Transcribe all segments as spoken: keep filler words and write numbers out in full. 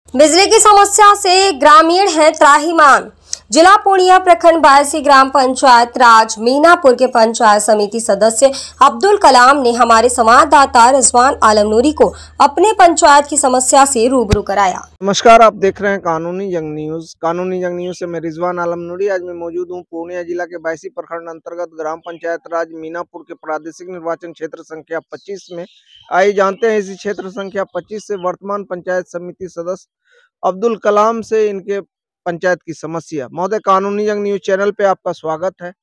बिजली की समस्या से ग्रामीण है त्राहिमाम। जिला पूर्णिया प्रखंड बायसी ग्राम पंचायत राज मीनापुर के पंचायत समिति सदस्य अब्दुल कलाम ने हमारे संवाददाता रिजवान आलम नूरी को अपने पंचायत की समस्या से रूबरू कराया। नमस्कार, आप देख रहे हैं कानूनी जंग न्यूज। कानूनी जंग न्यूज से मैं रिजवान आलम नूरी। आज मैं मौजूद हूं पूर्णिया जिला के बायसी प्रखंड अंतर्गत ग्राम पंचायत राज मीनापुर के प्रादेशिक निर्वाचन क्षेत्र संख्या पच्चीस में। आइए जानते हैं इसी क्षेत्र संख्या पच्चीस से वर्तमान पंचायत समिति सदस्य अब्दुल कलाम से इनके पंचायत की समस्या। महोदय, कानूनी जंग न्यूज चैनल पे आपका स्वागत है।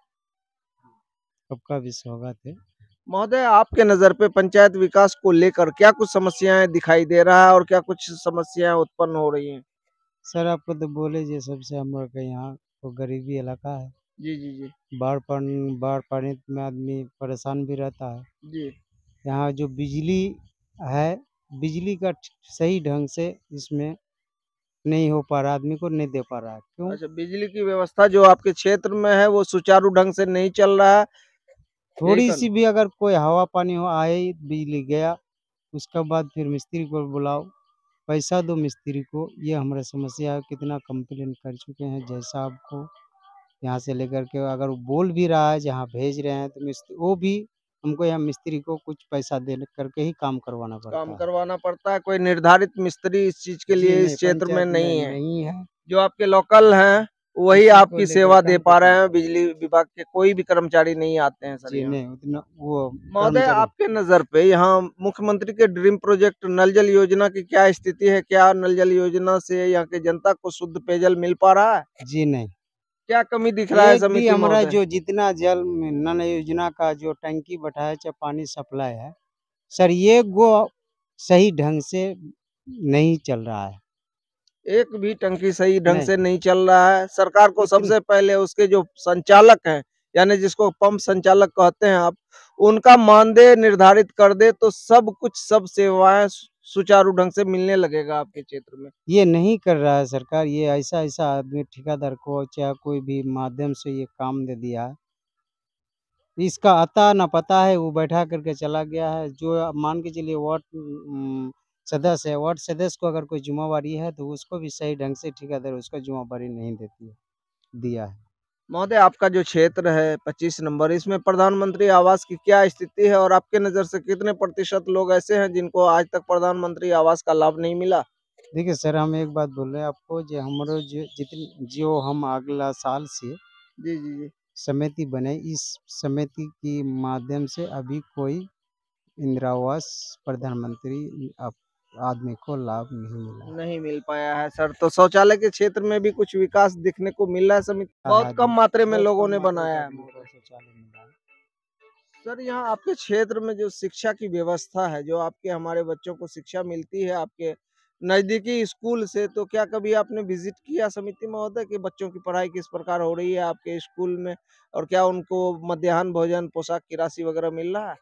आपका भी स्वागत है। महोदय, आपके नज़र पे पंचायत विकास को लेकर क्या कुछ समस्याएं दिखाई दे रहा है और क्या कुछ समस्याएं उत्पन्न हो रही हैं? सर, आपको तो बोले जे सबसे हम लोग के यहाँ तो गरीबी इलाका है। जी जी जी बाढ़ पानी बाढ़ पानी में आदमी परेशान भी रहता है। जी यहाँ जो बिजली है, बिजली का सही ढंग से इसमें नहीं हो पा रहा, आदमी को नहीं दे पा रहा है। क्यों? अच्छा, बिजली की व्यवस्था जो आपके क्षेत्र में है वो सुचारू ढंग से नहीं चल रहा है। थोड़ी सी भी अगर कोई हवा पानी हो आए, बिजली गया, उसके बाद फिर मिस्त्री को बुलाओ, पैसा दो मिस्त्री को। ये हमारा समस्या है। कितना कंप्लेन कर चुके हैं जैसा आपको यहाँ से लेकर के, अगर वो बोल भी रहा है जहाँ भेज रहे हैं तो मिस्त्री वो भी हमको यहाँ मिस्त्री को कुछ पैसा दे करके ही काम करवाना पड़ता काम है। करवाना पड़ता है। कोई निर्धारित मिस्त्री इस चीज के जी लिए नहीं, इस क्षेत्र में पंचायत नहीं में है। नहीं है। जो आपके लोकल हैं वही उसी को आपकी लेकर सेवा दे काम पा करते रहे हैं। हैं। बिजली विभाग के कोई भी कर्मचारी नहीं आते हैं सर जी यहाँ। नहीं, उतना वो महोदय, कर्मचारी। आपके नजर पे यहाँ मुख्यमंत्री के ड्रीम प्रोजेक्ट नल जल योजना की क्या स्थिति है? क्या नल जल योजना से यहाँ की जनता को शुद्ध पेयजल मिल पा रहा है? जी नहीं, क्या कमी दिख रहा है एक भी समिति हमारा महोदय? जो जितना जल नल योजना का जो टंकी बैठाया चाहे पानी सप्लाई है, सर ये वो सही ढंग से नहीं चल रहा है। एक भी टंकी सही ढंग नहीं, से नहीं चल रहा है। सरकार को इतन सबसे पहले उसके जो संचालक हैं, यानी जिसको पंप संचालक कहते हैं आप, उनका मानदेय निर्धारित कर दे तो सब कुछ सब सेवाएं सु- सुचारू ढंग से मिलने लगेगा आपके क्षेत्र में। ये नहीं कर रहा है सरकार। ये ऐसा ऐसा आदमी ठेकेदार को चाहे कोई भी माध्यम से ये काम दे दिया है, इसका अता न पता है, वो बैठा करके चला गया है। जो आप मान के चलिए वार्ड अम, सदस्य है, वार्ड सदस्य को अगर कोई जिम्मेवारी है तो उसको भी सही ढंग से ठेकेदार उसको जिम्मेवारी नहीं देती है, दिया है। महोदय, आपका जो क्षेत्र है पच्चीस नंबर, इसमें प्रधानमंत्री आवास की क्या स्थिति है और आपके नजर से कितने प्रतिशत लोग ऐसे हैं जिनको आज तक प्रधानमंत्री आवास का लाभ नहीं मिला? देखिए सर, हम एक बात बोल रहे हैं आपको, जो हमारे जो जितनी जो हम अगला साल से जी जी जी समिति बने, इस समिति के माध्यम से अभी कोई इंदिरा आवास प्रधानमंत्री आप आदमी को लाभ नहीं मिला। नहीं मिल पाया है सर। तो शौचालय के क्षेत्र में भी कुछ विकास दिखने को मिल रहा है समिति? बहुत कम मात्रा में बहुत लोगों कम ने मात्रा बनाया का है। आदमी को शौचालय मिला है। सर, यहाँ आपके क्षेत्र में जो शिक्षा की व्यवस्था है, जो आपके हमारे बच्चों को शिक्षा मिलती है आपके नजदीकी स्कूल से, तो क्या कभी आपने विजिट किया समिति महोदय कि बच्चों की पढ़ाई किस प्रकार हो रही है आपके स्कूल में और क्या उनको मध्याह्न भोजन पोशाक की राशि वगैरह मिल रहा है?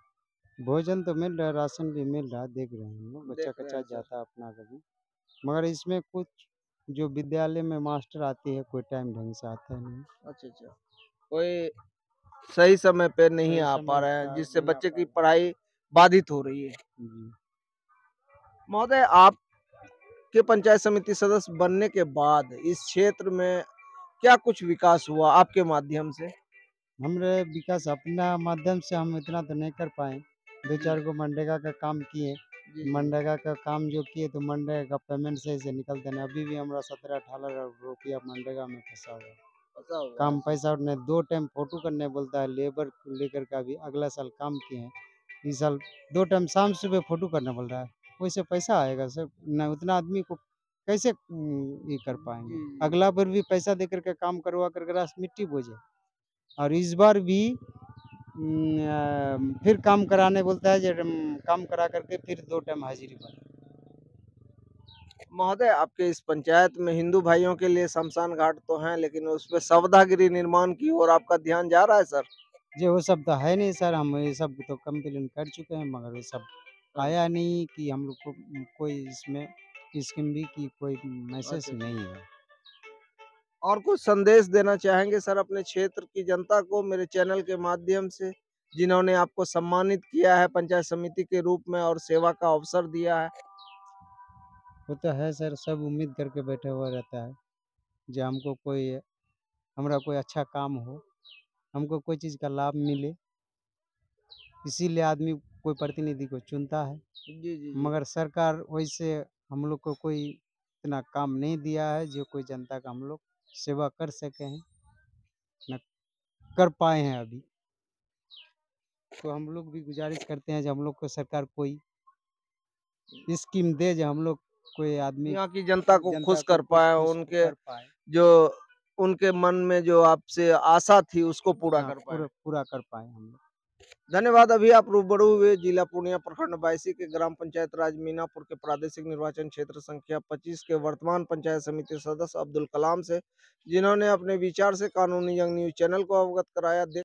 भोजन तो मिल रहा है, राशन भी मिल रहा है, देख रहे हैं हम लोग, बच्चा देख रहे कच्चा हैं सर। जाता है अपना कभी। मगर इसमें कुछ जो विद्यालय में मास्टर आती है, कोई टाइम ढंग से आता नहीं। अच्छा अच्छा, कोई सही समय पे नहीं सही आ पा समय रहे हैं का जिससे नहीं आ बच्चे पा की रहा। पढ़ाई बाधित हो रही है। जी। महोदय, आप के पंचायत समिति सदस्य बनने के बाद इस क्षेत्र में क्या कुछ विकास हुआ आपके माध्यम से? हमारे विकास अपना माध्यम से हम इतना तो नहीं कर पाए। दो जी चार गो मनरेगा का काम किए। जी जी मनरेगा का काम जो किए तो मनरेगा का पेमेंट सही से निकलते नहीं। अभी भी हमारा सत्रह अठारह रुपया मनरेगा में फंसा हुआ है। फंसा हुआ है काम सर। पैसा उठने दो टाइम फोटो करने बोलता है, लेबर को लेकर का भी अगला साल काम किए हैं। इस साल दो टाइम शाम सुबह फोटो करना बोल रहा है। वैसे पैसा आएगा सर? न उतना आदमी को कैसे अम, ये कर पाएंगे? जी अगला बार भी पैसा दे करके काम करवा करके रास मिट्टी बोझे। और इस बार भी उम, अ, फिर काम कराने बोलता है, जो उम, काम करा करके फिर दो टाइम हाजिरी भर। महोदय, आपके इस पंचायत में हिंदू भाइयों के लिए शमशान घाट तो हैं, लेकिन उस पे सवदागिरी निर्माण की ओर आपका ध्यान जा रहा है सर? जी, वो सब तो है नहीं सर, हम ये सब तो कंप्लेन कर चुके हैं, मगर ये सब आया नहीं कि हम लोग को उम, कोई इसमें स्कीम भी की कोई मैसेज अच्छा अच्छा। नहीं है। और कुछ संदेश देना चाहेंगे सर अपने क्षेत्र की जनता को मेरे चैनल के माध्यम से, जिन्होंने आपको सम्मानित किया है पंचायत समिति के रूप में और सेवा का अवसर दिया है? वो तो है सर, सब उम्मीद करके बैठे हुआ रहता है जो हमको कोई हमारा कोई अच्छा काम हो, हमको कोई चीज़ का लाभ मिले, इसीलिए आदमी कोई प्रतिनिधि को चुनता है। जी जी जी मगर सरकार वैसे हम लोग को कोई इतना काम नहीं दिया है जो कोई जनता का हम लोग सेवा कर सके हैं, न कर पाए हैं अभी। तो हम लोग भी गुजारिश करते हैं जो हम लोग को सरकार कोई स्कीम दे जो हम लोग कोई आदमी यहाँ की जनता को जनता खुश को कर खुश पाए, खुश उनके कर पाए। जो उनके मन में जो आपसे आशा थी उसको पूरा हाँ, कर पाए। पूरा पूरा कर पाए हम लोग। धन्यवाद। अभी आप रूबरू हुए जिला पूर्णिया प्रखंड बायसी के ग्राम पंचायत राज मीनापुर के प्रादेशिक निर्वाचन क्षेत्र संख्या पच्चीस के वर्तमान पंचायत समिति सदस्य अब्दुल कलाम से, जिन्होंने अपने विचार से कानूनी जंग न्यूज चैनल को अवगत कराया।